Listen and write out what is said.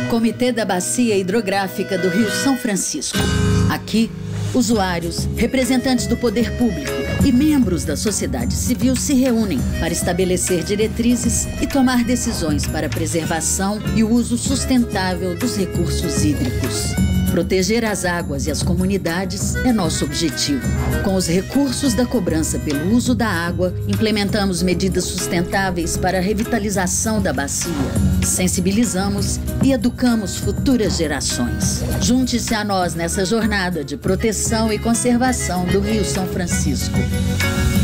Comitê da Bacia Hidrográfica do Rio São Francisco. Aqui, usuários, representantes do poder público e membros da sociedade civil se reúnem para estabelecer diretrizes e tomar decisões para a preservação e o uso sustentável dos recursos hídricos. Proteger as águas e as comunidades é nosso objetivo. Com os recursos da cobrança pelo uso da água, implementamos medidas sustentáveis para a revitalização da bacia. Sensibilizamos e educamos futuras gerações. Junte-se a nós nessa jornada de proteção e conservação do Rio São Francisco.